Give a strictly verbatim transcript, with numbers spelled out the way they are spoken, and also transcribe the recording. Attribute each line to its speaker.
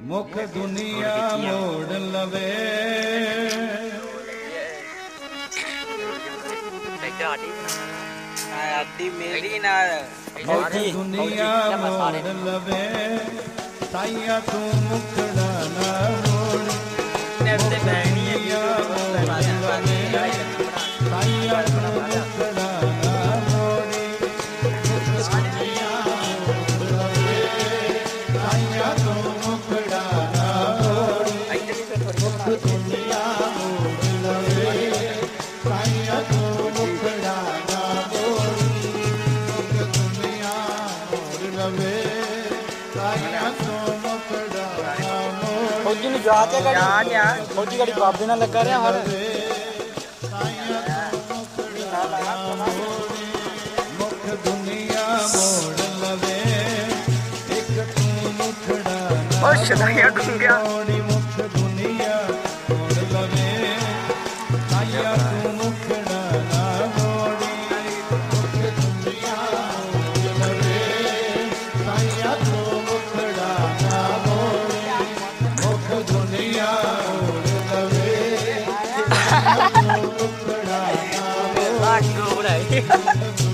Speaker 1: मुख दुनिया मोड़ लवे
Speaker 2: मेरी ना
Speaker 1: दुनिया मोड़ लवे साइया तू मुखड़ा ना मोड़ दुनिया मोड़ लवे साइया तू मुखड़ा ना मोड़ी दुनिया मोड़ लवे साइया तू मुखड़ा ना मोड़ी मुख दुनिया मोड़ लवे साइया तू मुखड़ा ना मोड़ी मुख दुनिया मोड़ लवे साइया तू मुखड़ा ना मोड़ी
Speaker 3: फौजी ਨੂੰ ਜਾ ਕੇ ਗਾੜੀ ਫੌਜੀ ਗਾੜੀ ਬਾਬੇ ਨਾਲ ਲੱਗਾ ਰਿਹਾ ਹਰ
Speaker 1: मुख दुनिया मोड़ लवे एक तू मुखड़ा ना मोड़ी मुख दुनिया मोड़ लवे साया तू मुखड़ा ना मोड़ी मुख दुनिया मोड़ लवे साया तू मुखड़ा ना मोड़ी मुख दुनिया मोड़ लवे साया तू मुखड़ा ना मोड़ी